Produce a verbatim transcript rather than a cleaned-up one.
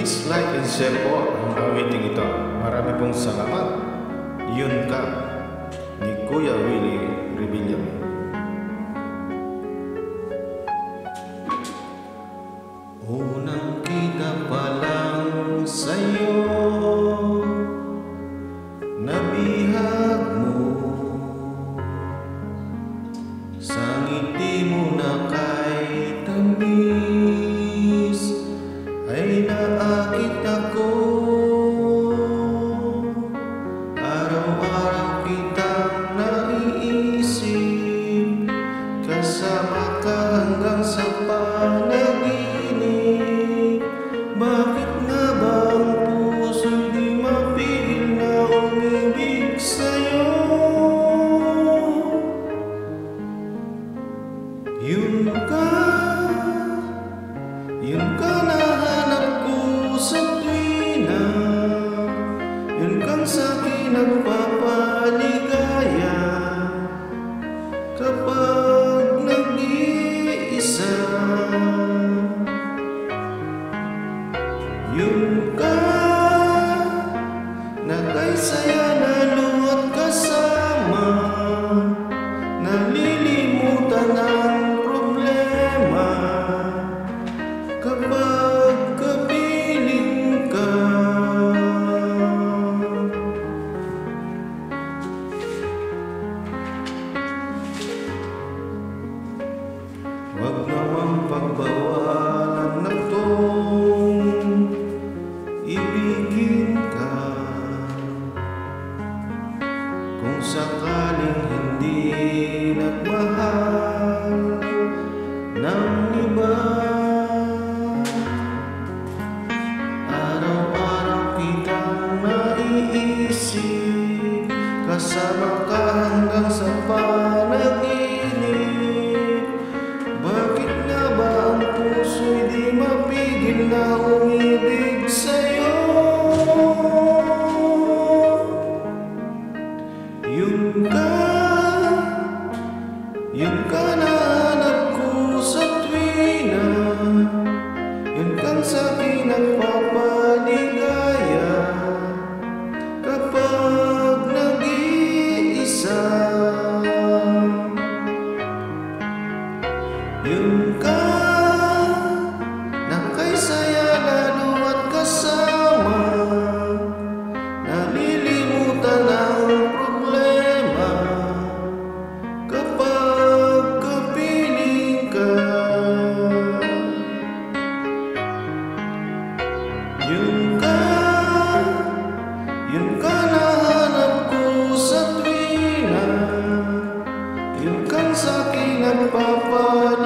Please like and share po ang awiting ito. Marami pong salamat. Yun ka ni Kuya Willie Rebellion. Unang kita pa lang sa'yo, nabihag mo, sa ngiti mo na kay tamis ay naakit ako. Araw-araw kitang naiisip, kasama ka hanggang sa panaginip. Bakit nga ba ang puso'y di mapigil na umibig sa'yo? Yun ka, yun ka na hanap ko sa tuwina, yun kang sa'kin nagpapaligaya kapag nag-iisa. Yun ka na kay saya lalo at kasama, nalilimutan ang problema kapag kapiling ka. Wag namang pagbawalan na tong ibigin ka. Kung sakaling hindi nagmahal ng iba, araw-araw kitang naiisip, kasama ka hanggang sa panaginip. Bakit nga ba ang puso'y di mapigil na umibig sa'yo? Yun ka, yun ka na hanap ko sa tuwina, yun kang sa'kin nagpapaligaya kapag nag-iisa. Yun ka na kay saya lalo at kasama, nalilimutan ang problema kapag kapiling ka. Yun ka, yun ka na hanap ko sa tuwina, yun kang sa'kin nagpapaligaya